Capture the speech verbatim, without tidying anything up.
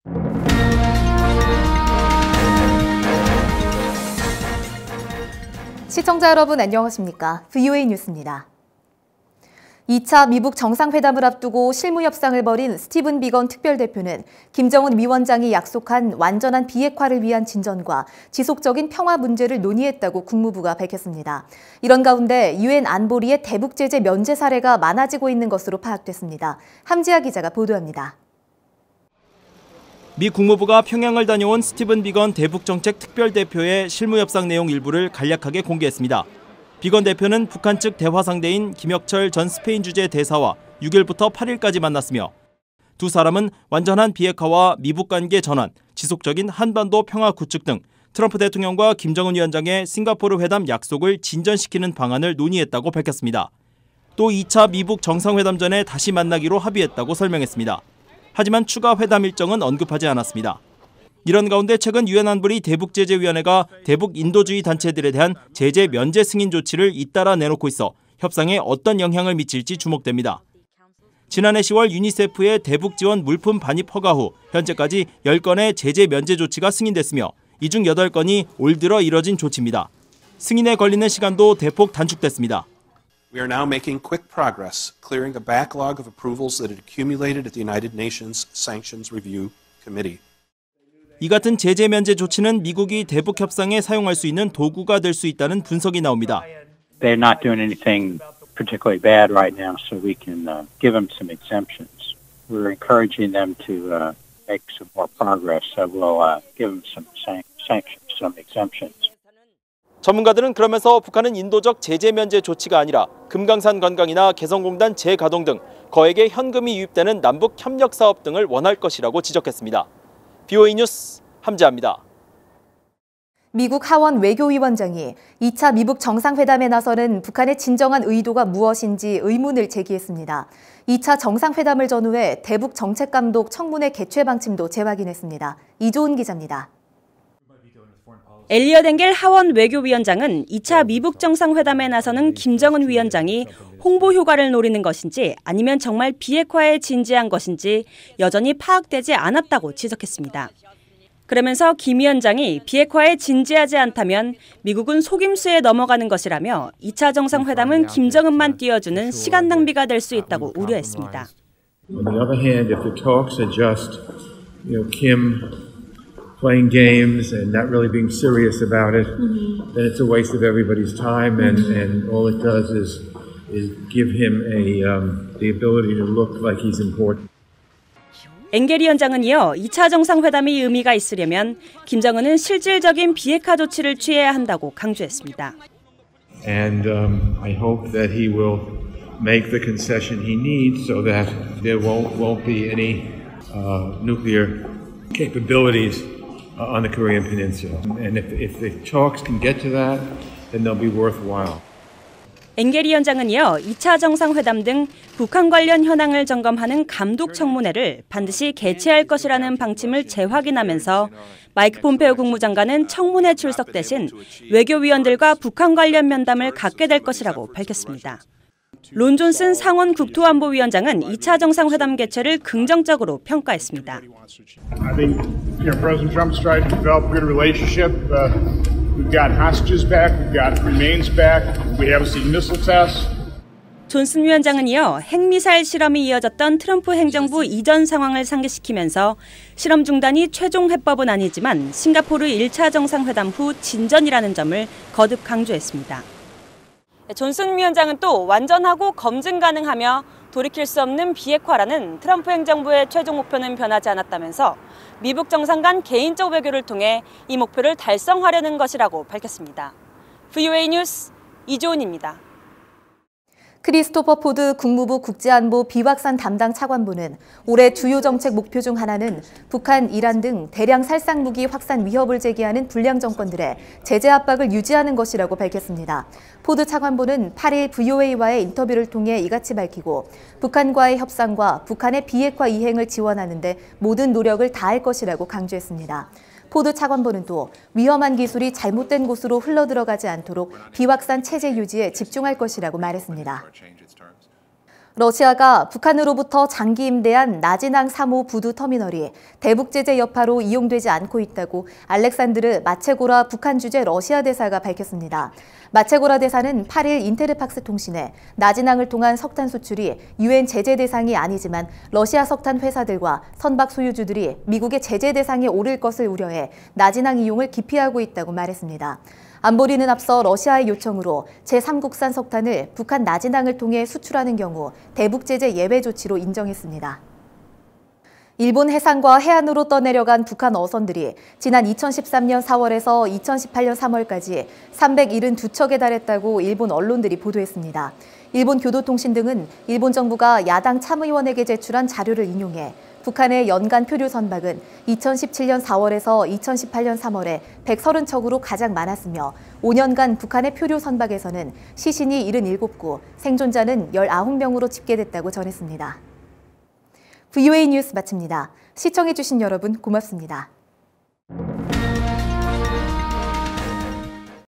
시청자 여러분 안녕하십니까? 브이오에이 뉴스입니다. 이 차 미북 정상회담을 앞두고 실무 협상을 벌인 스티븐 비건 특별대표는 김정은 위원장이 약속한 완전한 비핵화를 위한 진전과 지속적인 평화 문제를 논의했다고 국무부가 밝혔습니다. 이런 가운데 유엔 안보리의 대북 제재 면제 사례가 많아지고 있는 것으로 파악됐습니다. 함지아 기자가 보도합니다. 미 국무부가 평양을 다녀온 스티븐 비건 대북정책 특별대표의 실무 협상 내용 일부를 간략하게 공개했습니다. 비건 대표는 북한 측 대화 상대인 김혁철 전 스페인 주재 대사와 육 일부터 팔 일까지 만났으며 두 사람은 완전한 비핵화와 미북 관계 전환, 지속적인 한반도 평화 구축 등 트럼프 대통령과 김정은 위원장의 싱가포르 회담 약속을 진전시키는 방안을 논의했다고 밝혔습니다. 또 이 차 미북 정상회담 전에 다시 만나기로 합의했다고 설명했습니다. 하지만 추가 회담 일정은 언급하지 않았습니다. 이런 가운데 최근 유엔 안보리 대북제재위원회가 대북 인도주의 단체들에 대한 제재 면제 승인 조치를 잇따라 내놓고 있어 협상에 어떤 영향을 미칠지 주목됩니다. 지난해 시월 유니세프의 대북 지원 물품 반입 허가 후 현재까지 열 건의 제재 면제 조치가 승인됐으며 이 중 여덟 건이 올 들어 이뤄진 조치입니다. 승인에 걸리는 시간도 대폭 단축됐습니다. We are now making quick progress, clearing a backlog of approvals that had accumulated at the United Nations Sanctions Review Committee. 이 같은 제재 면제 조치는 미국이 대북 협상에 사용할 수 있는 도구가 될 수 있다는 분석이 나옵니다. They're not doing anything particularly bad right now, so we can uh, give them some exemptions. We're encouraging them to uh, make some more progress, so we'll uh, give them some san- sanctions, some exemptions. 전문가들은 그러면서 북한은 인도적 제재 면제 조치가 아니라 금강산 관광이나 개성공단 재가동 등 거액의 현금이 유입되는 남북 협력 사업 등을 원할 것이라고 지적했습니다. 브이오에이 뉴스 함지아입니다. 미국 하원 외교위원장이 이 차 미북 정상회담에 나서는 북한의 진정한 의도가 무엇인지 의문을 제기했습니다. 이 차 정상회담을 전후해 대북 정책감독 청문회 개최 방침도 재확인했습니다. 이조은 기자입니다. 엘리엇 엥겔 하원 외교위원장은 이 차 미북 정상회담에 나서는 김정은 위원장이 홍보 효과를 노리는 것인지 아니면 정말 비핵화에 진지한 것인지 여전히 파악되지 않았다고 지적했습니다. 그러면서 김 위원장이 비핵화에 진지하지 않다면 미국은 속임수에 넘어가는 것이라며 이 차 정상회담은 김정은만 띄워주는 시간 낭비가 될 수 있다고 우려했습니다. On the other hand, if the talks are just, you know, Kim playing games and not really being serious about it, mm-hmm. then it's a waste of everybody's time, and, and all it does is is give him a um, the ability to look like he's important. 엥겔 위원장은 이어 이 차 정상회담이 의미가 있으려면 김정은은 실질적인 비핵화 조치를 취해야 한다고 강조했습니다. And um, I hope that he will make the concession he needs so that there won't won't be any uh, nuclear capabilities on the Korean Peninsula. And if if the talks can get to that, then they'll be worthwhile. 엥겔 위원장은 이어 이 차 정상회담 등 북한 관련 현황을 점검하는 감독 청문회를 반드시 개최할 것이라는 방침을 재확인하면서 마이크 폼페오 국무장관은 청문회 출석 대신 외교위원들과 북한 관련 면담을 갖게 될 것이라고 밝혔습니다. 론 존슨 상원 국토안보위원장은 이 차 정상회담 개최를 긍정적으로 평가했습니다. I think you know, President Trump's trying to develop a good relationship. Uh, we've got hostages back, we've got remains back, we haven't seen missile tests. 존슨 위원장은 이어 핵미사일 실험이 이어졌던 트럼프 행정부 이전 상황을 상기시키면서 실험 중단이 최종 해법은 아니지만 싱가포르 일 차 정상회담 후 진전이라는 점을 거듭 강조했습니다. 존슨 위원장은 또 완전하고 검증 가능하며 돌이킬 수 없는 비핵화라는 트럼프 행정부의 최종 목표는 변하지 않았다면서 미북 정상 간 개인적 외교를 통해 이 목표를 달성하려는 것이라고 밝혔습니다. 브이오에이 뉴스 이조은입니다. 크리스토퍼 포드 국무부 국제안보 비확산 담당 차관보는 올해 주요 정책 목표 중 하나는 북한, 이란 등 대량 살상 무기 확산 위협을 제기하는 불량 정권들의 제재 압박을 유지하는 것이라고 밝혔습니다. 포드 차관보는 팔 일 브이오에이와의 인터뷰를 통해 이같이 밝히고 북한과의 협상과 북한의 비핵화 이행을 지원하는 데 모든 노력을 다할 것이라고 강조했습니다. 포드 차관보는 또 위험한 기술이 잘못된 곳으로 흘러들어가지 않도록 비확산 체제 유지에 집중할 것이라고 말했습니다. 러시아가 북한으로부터 장기 임대한 나진항 삼 호 부두 터미널이 대북 제재 여파로 이용되지 않고 있다고 알렉산드르 마체고라 북한 주재 러시아 대사가 밝혔습니다. 마체고라 대사는 팔 일 인테르팍스 통신에 나진항을 통한 석탄 수출이 유엔 제재 대상이 아니지만 러시아 석탄 회사들과 선박 소유주들이 미국의 제재 대상에 오를 것을 우려해 나진항 이용을 기피하고 있다고 말했습니다. 안보리는 앞서 러시아의 요청으로 제삼국산 석탄을 북한 나진항을 통해 수출하는 경우 대북 제재 예외 조치로 인정했습니다. 일본 해상과 해안으로 떠내려간 북한 어선들이 지난 이천십삼 년 사월에서 이천십팔 년 삼월까지 삼백칠십이 척에 달했다고 일본 언론들이 보도했습니다. 일본 교도통신 등은 일본 정부가 야당 참의원에게 제출한 자료를 인용해 북한의 연간 표류 선박은 이천십칠 년 사월에서 이천십팔 년 삼월에 백삼십 척으로 가장 많았으며 오 년간 북한의 표류 선박에서는 시신이 칠십칠 구, 생존자는 십구 명으로 집계됐다고 전했습니다. 브이오에이 뉴스 마칩니다. 시청해주신 여러분 고맙습니다.